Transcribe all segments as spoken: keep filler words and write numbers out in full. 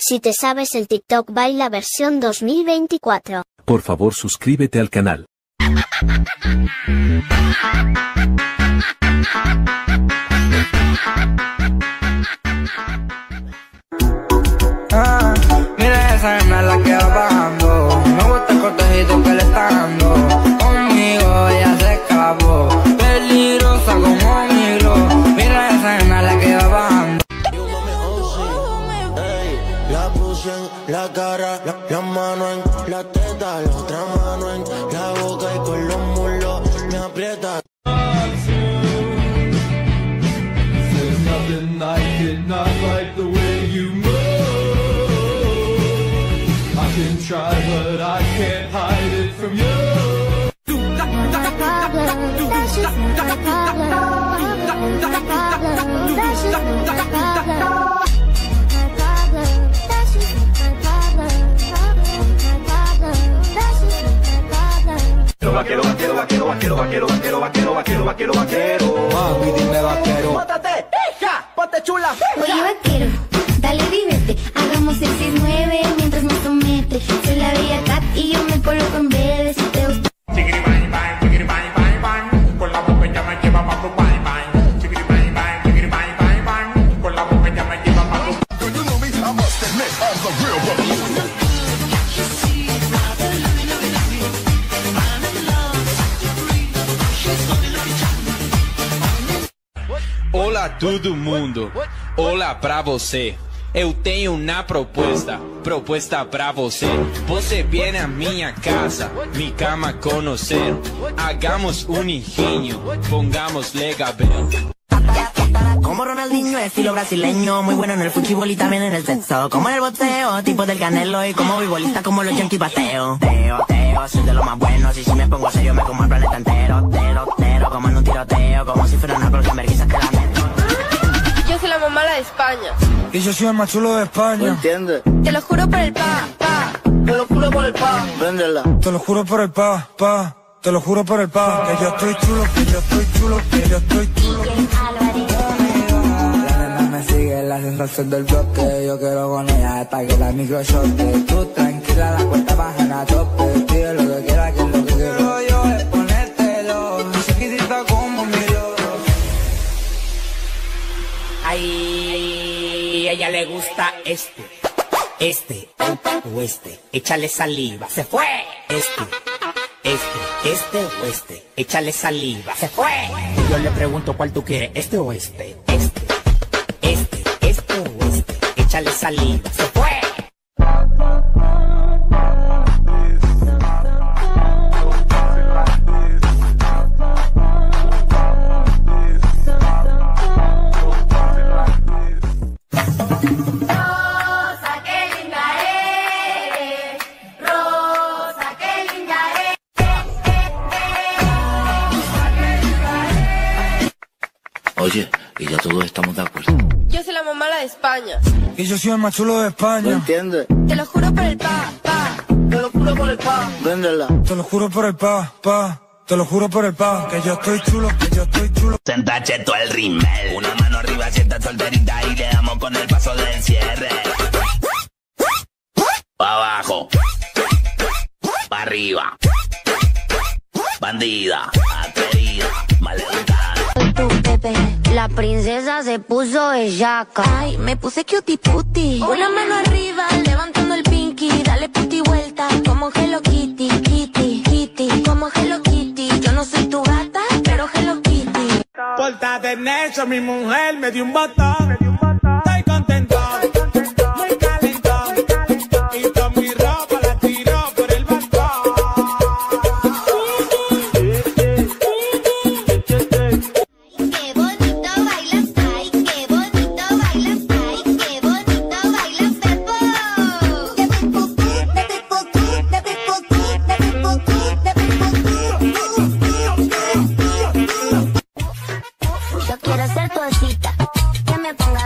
Si te sabes el TikTok Baila versión dos mil veinticuatro. Por favor suscríbete al canal. Ah, mira esa nena la que va bajando. Me gusta el cortejito que le está dando. Conmigo ella se escapó, peligrosa como mi glow. Mira esa nena la que va bajando. La puse en la cara, la, la mano en la teta, la otra mano en la boca y con los muslos me aprieta. There's nothing I cannot like the way you move. I can try but I can't hide it from you. Vaquero, vaquero, vaquero, vaquero, vaquero, vaquero, vaquero, vaquero, vaquero, vaquero. Mami, dime vaquero. ¡Móntate, hija! ¡Ponte chula! Oye vaquero, dale divierte, hagamos el seis nueve mientras me somete. Soy la bella cat y yo me coloco en verde si te gusta. Chiquiri bang bang, chiquiri bang bang bang. Con la boca ya me lleva pa' tu bang bang. Chiquiri bang bang, chiquiri bang bang bang. Con la boca ya me lleva pa' tu. You know me, I must admit I'm the real one. Olá todo mundo, olá pra você. Eu tenho uma proposta, proposta pra você. Você vem à minha casa, mi cama conocer. Hagamos un ingenio, pongamos legabel. Como Ronaldinho, estilo brasileño, muy bueno en el fútbol y también en el sexo. Como en el boxeo, tipo del Canelo, y como futbolista como los Yankees bateo. Teo, teo, soy de lo más bueno, y si me pongo serio me como el planeta entero. Tero, tero, como en un tiroteo, como si fuera una cosa vergüenza que la meto. Yo soy la mamá de España. Y yo soy el más chulo de España. ¿Entiendes? Te lo juro por el pa, pa. Te lo juro por el pa. Préndela. Te lo juro por el pa, pa. Te lo juro por el pa. Que yo estoy chulo, que yo estoy chulo, que yo estoy chulo. La nena me sigue, la sensación del bloque. Yo quiero con ella hasta que la micro shote. Tú tranquila, la cuenta baja a tope. Pide lo que quiera, que es lo que quiero yo es ponértelo. Chiquitita como mi loro. Ay, a ella le gusta este, este o este. Échale saliva, se fue. Este, este, este o este. Échale saliva, se fue. Yo le pregunto cuál tú quieres, este o este. Este, este, este o este. Échale saliva, se fue. Oye, y ya todos estamos de acuerdo. Yo soy la mamá de España. Y yo soy el más chulo de España. ¿Entiendes? Te lo juro por el pa, pa. Te lo juro por el pa. Préndela. Te lo juro por el pa, pa. Te lo juro por el pa. Que yo estoy chulo, que yo estoy chulo. Senta cheto el rimel. Una mano arriba si estás solterita y le damos con el paso del cierre. Pa' abajo. Pa' arriba. Bandida. Atrevida. Maleducada. Tu Pepe, la princesa se puso bellaca. Ay, me puse cutie puti. Una mano arriba, levantando el pinky. Dale puti vuelta, como Hello Kitty, Kitty, Kitty. Como Hello Kitty. Yo no soy tu gata, pero Hello Kitty. Pórtate necio, mi mujer me dio un botón. Estoy contento, muy calentón. Y con mi ropa la tiro por el balcón. Qué bonito bailas, ay, qué bonito bailas, ay, qué bonito bailas, Pepo. De Pepo, de Pepo, de Pepo, de Pepo, de Pepo. Yo quiero ser tu osita, que me ponga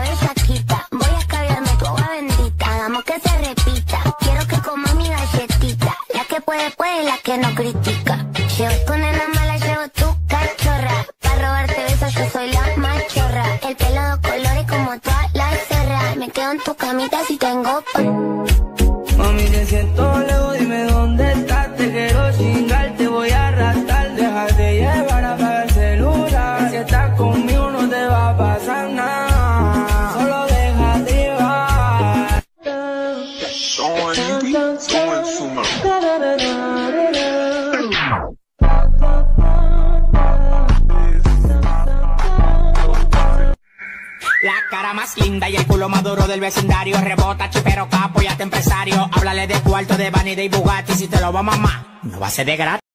tengo pan. Mami, te siento lejos, dime dónde estás. Te quiero chingar, te voy a arrastrar. Déjate llevar, apaga el celular. Si estás conmigo no te va a pasar nada. Solo déjate llevar. La cara más linda y el culo más duro del vecindario. Rebota, chipero, capo y hasta empresario. Háblale de cuarto, de vanidad y Bugatti. Si te lo va a mamar, no va a ser de gratis.